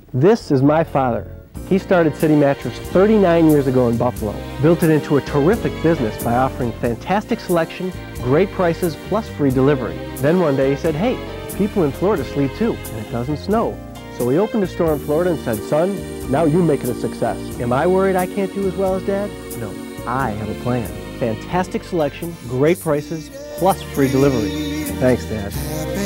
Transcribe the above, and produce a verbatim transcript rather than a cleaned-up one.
This is my father. He started City Mattress thirty-nine years ago in Buffalo, built it into a terrific business by offering fantastic selection, great prices, plus free delivery. Then one day he said, hey, people in Florida sleep too, and it doesn't snow. So he opened a store in Florida and said, son, now you make it a success. Am I worried I can't do as well as Dad? No, I have a plan. Fantastic selection, great prices, plus free delivery. Thanks, Dad.